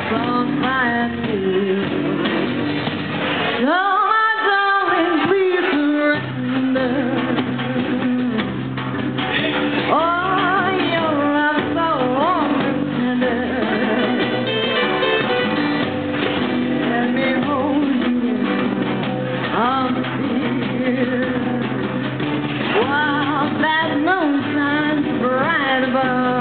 from my field. Oh, my darling, please surrender. Oh, your love so warm and tender. Let me hold you in my arms, dear, while that moon shines bright above.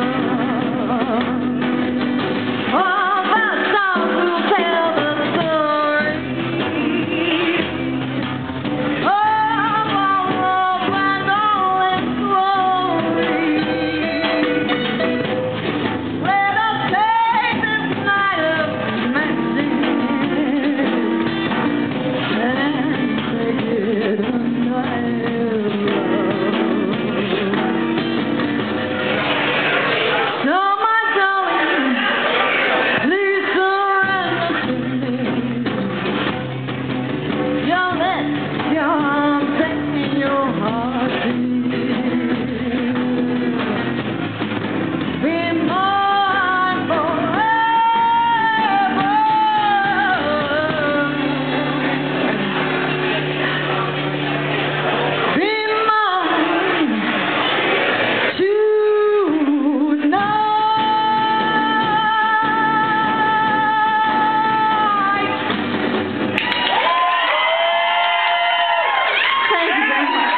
Thank you very much.